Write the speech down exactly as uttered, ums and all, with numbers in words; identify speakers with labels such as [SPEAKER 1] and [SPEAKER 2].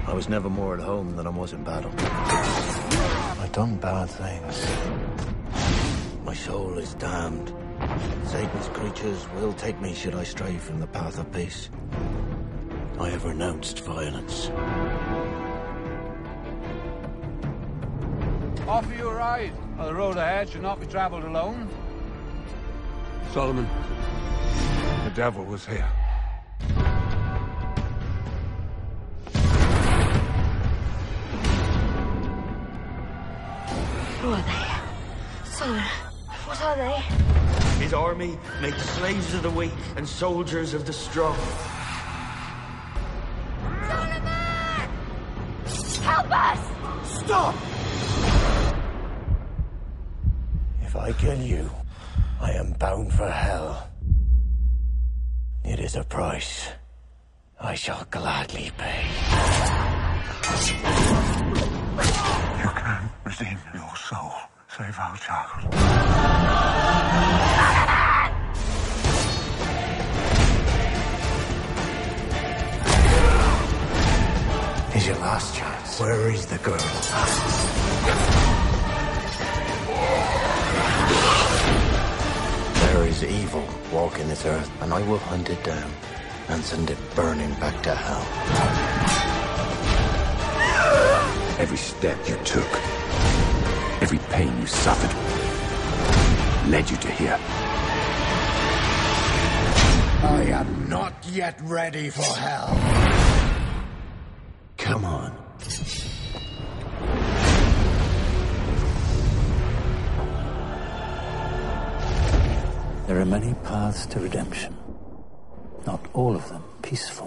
[SPEAKER 1] I was never more at home than I was in battle. I've done bad things. My soul is damned. Satan's creatures will take me should I stray from the path of peace. I have renounced violence.
[SPEAKER 2] Offer you a ride. Well, the road ahead should not be traveled alone. Solomon, the devil was here.
[SPEAKER 3] Who are they? Solomon, what are they?
[SPEAKER 4] His army made slaves of the weak and soldiers of the strong.
[SPEAKER 3] Solomon! Help us!
[SPEAKER 1] Stop! If I kill you, I am bound for hell. It is a price I shall gladly pay.
[SPEAKER 5] You can redeem your soul. Save our child.
[SPEAKER 1] Is your last chance. Where is the girl? There is evil walking this earth, and I will hunt it down and send it burning back to hell.
[SPEAKER 6] Every step you took, every pain you suffered, led you to here.
[SPEAKER 1] I am not yet ready for hell. Come on. There are many paths to redemption, not all of them peaceful.